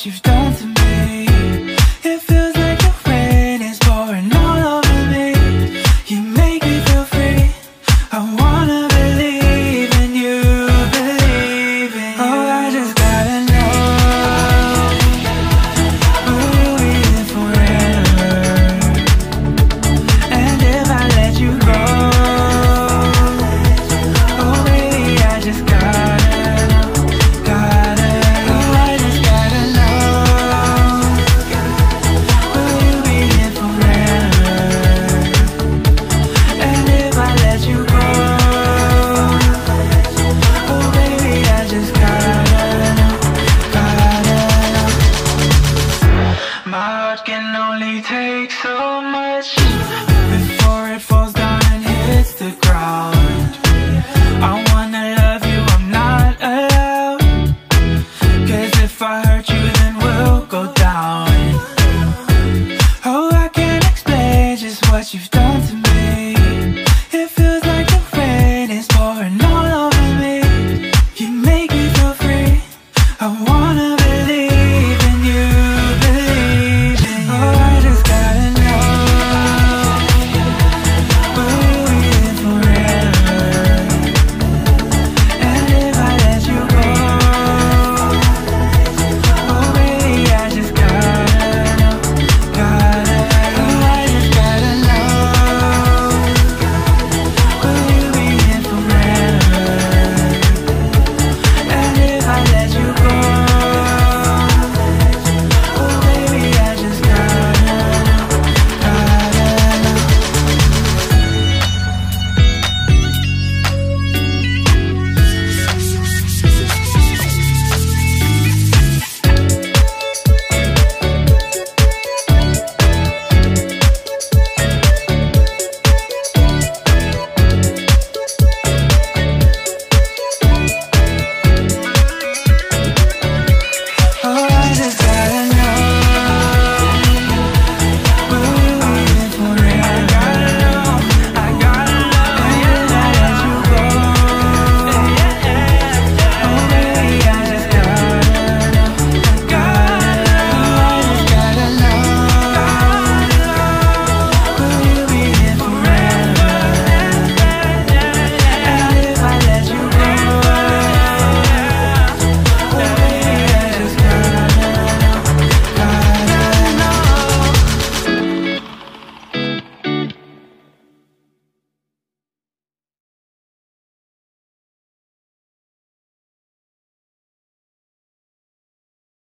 what you've done to me. It feels like the rain is pouring all over me. You make me feel free. I wanna believe in you, believe in you. Oh, I just gotta know. Will you be there forever? And if I let you go, oh baby, I just gotta know. Oh, I just gotta know. Will you be here forever? And if I let you go, oh baby, I just gotta know, gotta know. My heart can only take so